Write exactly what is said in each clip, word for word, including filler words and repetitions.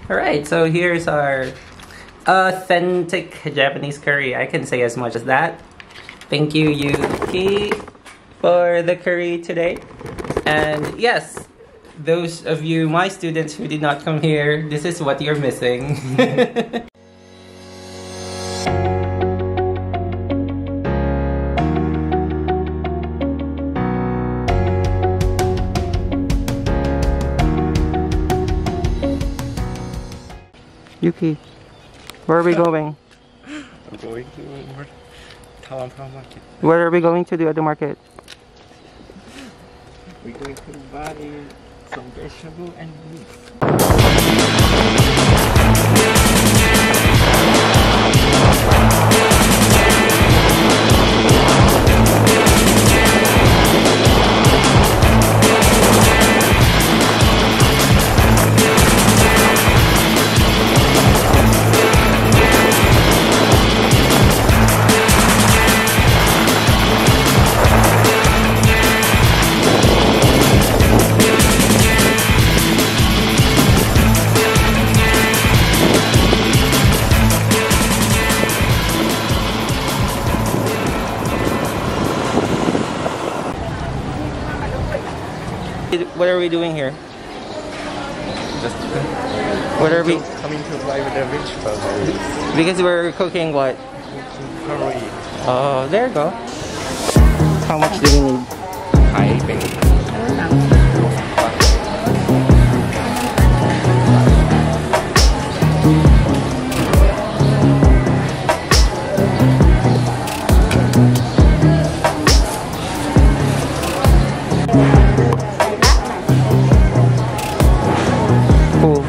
Alright, so here's our authentic Japanese curry. I can say as much as that. Thank you, Yuki, for the curry today. And yes, those of you, my students who did not come here, this is what you're missing. Yuki, where are we going? I'm going to Talampa market. Where are we going to do at the market? We're going to buy some vegetable and meat. What are we doing here? Just What are we? coming to buy the vegetables. Because we're cooking what? Curry. Oh, there you go. How much do we need? Thai baby. Cool.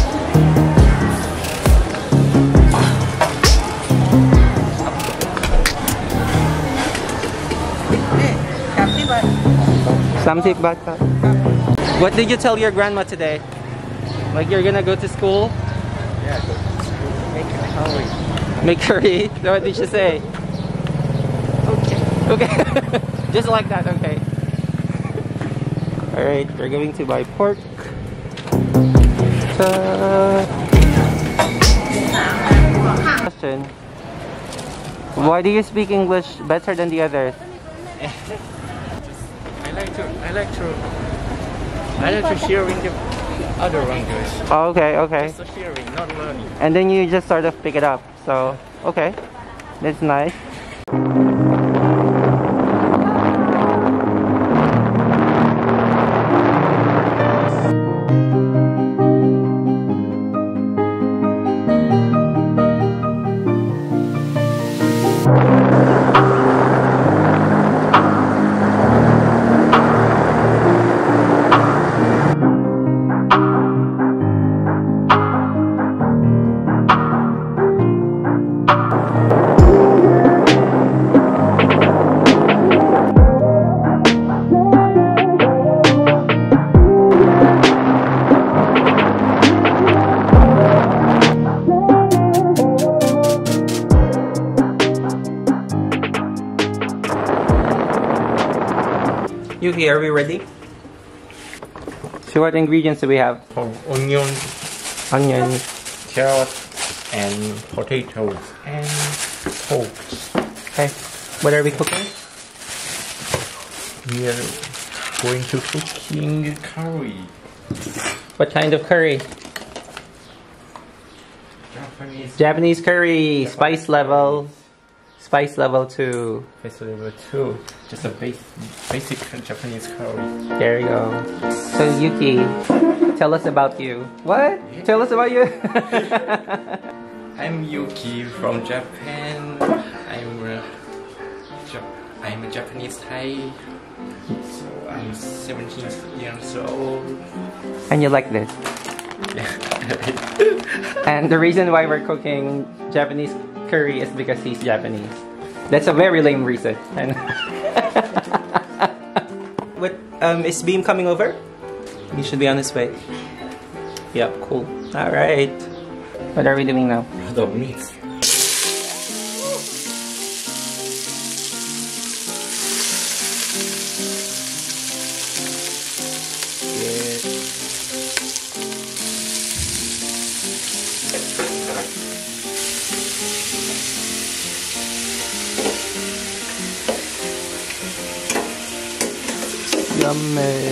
Samsip bata. What did you tell your grandma today? Like you're gonna go to school? Yeah, go to school. Make a curry. Make curry? So what did she say? Okay. Okay. Just like that, okay. Alright, we're going to buy pork. Ta- Question. Why do you speak English better than the others? I like to. I like to. I like to sharing the other language. Oh, okay, okay. Just sharing, not learning. And then you just sort of pick it up. So, okay. That's nice. Yuki, are we ready? So what ingredients do we have? For onion, Onion. carrot, and potatoes, and pork. Okay. What are we cooking? We are going to cooking curry. What kind of curry? Japanese. Japanese curry. Spice level. Spice level two. Base level two. Just a base, basic Japanese curry. There you go. So Yuki, tell us about you. What? Tell us about you. I'm Yuki from Japan. I'm a, Jap I'm a Japanese Thai. So I'm seventeen years old. And you like this. And the reason why we're cooking Japanese curry is because he's Japanese. That's a very lame reason. What, um, is Beam coming over? He should be on his way. Yep, cool. Alright. What are we doing now? The meat. Yummy.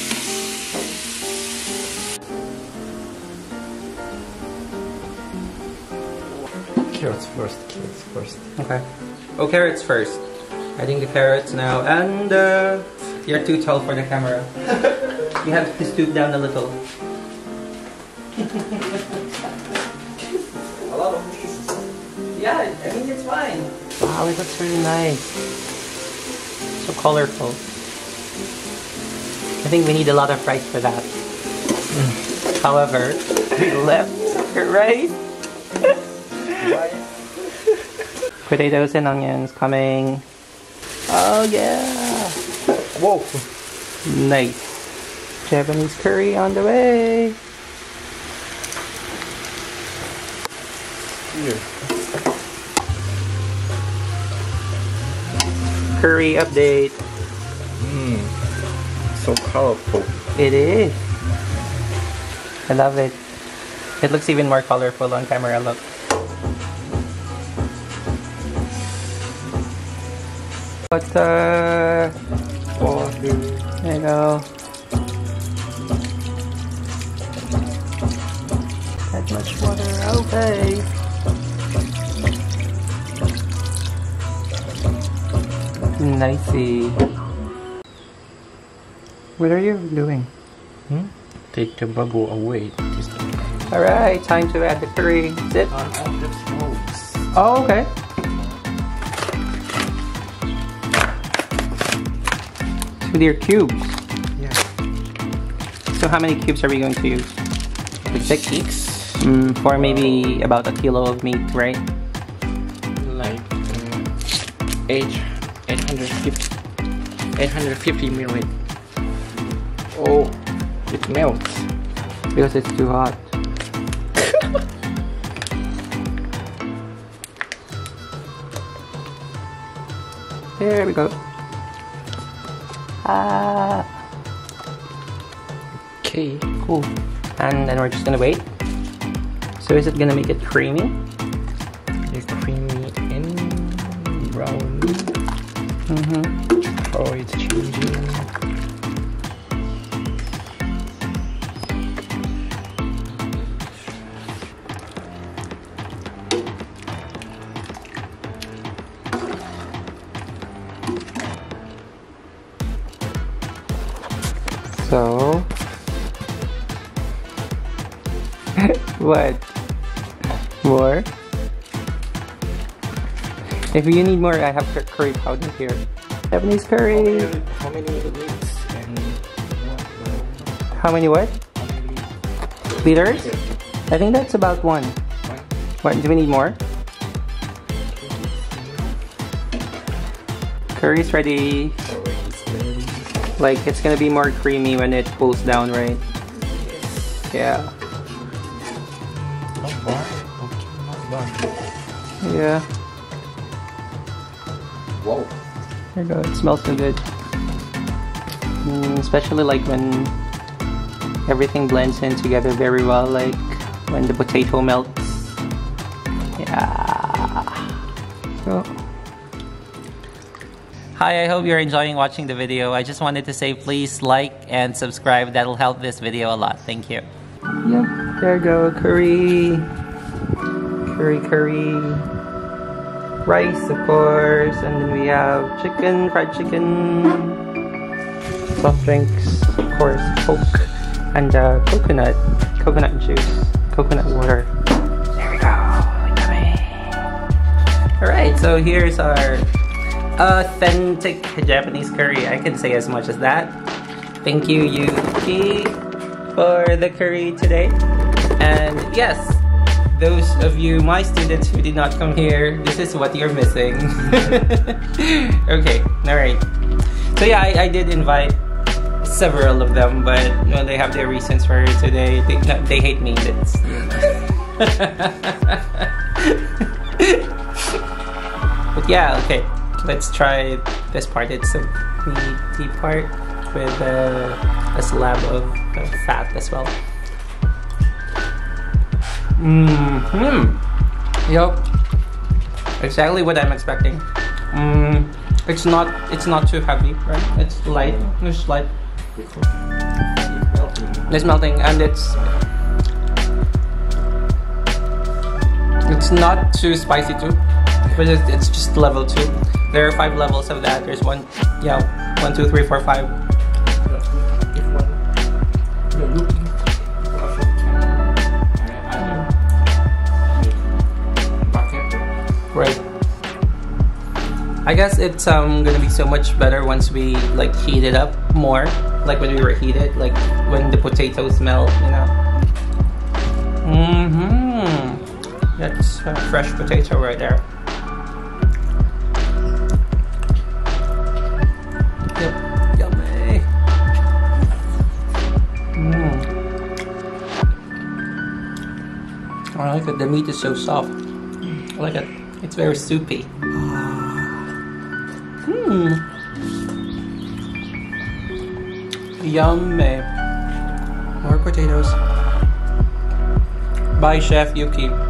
Carrots first, carrots first. Okay. Oh, carrots first. Adding the carrots now. And uh, you're too tall for the camera. You have to stoop down a little. A lot of these. Yeah, I mean it's fine. Wow, it looks really nice. So colorful. I think we need a lot of rice for that. Mm. However, we left the rice. Potatoes and onions coming. Oh yeah! Whoa! Nice. Japanese curry on the way. Here. Curry update. Mmm. So colorful. It is. I love it. It looks even more colorful on camera. Look. Butter. Oh, There you go. That much water. Okay. Nicey. What are you doing? Hmm? Take the bubble away. Just Alright, time to add the curry. Sit. on the smokes. Oh, okay. With your cubes. Yeah. So how many cubes are we going to use? Six. Six. Mm, for maybe about a kilo of meat, right? Like uh, eight, eight hundred fifty, eight hundred fifty milliliters. Oh, it melts. Because it's too hot. There we go. Ah. Okay. Cool. And then we're just gonna wait. So is it gonna make it creamy? It's creamy and brown. Mm-hmm. Oh, it's changing. So what? More? If you need more, I have curry powder here. Japanese curry. How many minutes and what? How many what? Liters? I think that's about one. What? Do we need more? Curry's ready. Like, it's gonna be more creamy when it cools down, right? Yeah. Not bad. Okay, not bad. Yeah. Whoa. There you go. It smells so good. Mm, especially like when everything blends in together very well, like when the potato melts. Yeah. So. Hi, I hope you're enjoying watching the video. I just wanted to say please like and subscribe. That'll help this video a lot. Thank you. Yep, there you go. Curry. Curry, curry. Rice, of course. And then we have chicken, fried chicken. Soft drinks, of course. Coke. And uh, coconut. Coconut juice. Coconut water. There we go. Yummy. Alright, so here's our authentic Japanese curry. I can say as much as that. Thank you, Yuki, for the curry today. And yes, those of you, my students who did not come here, this is what you're missing. Okay, alright. So yeah, I, I did invite several of them, but you know, they have their reasons for today. They, no, they hate me. That's but yeah, okay. Let's try this part. It's a meaty part with uh, a slab of, of fat as well. Mm-hmm. Yup. Exactly what I'm expecting. Mm, it's not. It's not too heavy, right? It's light. It's light. It's melting, and it's it's not too spicy too, but it's, it's just level two. There are five levels of that. There's one, yeah, one, two, three, four, five. Right. I guess it's um gonna be so much better once we like heat it up more, like when we reheat it, like when the potatoes melt, you know. Mm-hmm. That's a fresh potato right there. Yep. Yummy. Mm. I like it. The meat is so soft. I like it. It's very soupy. Hmm. Yummy. More potatoes. Bye, Chef Yuki.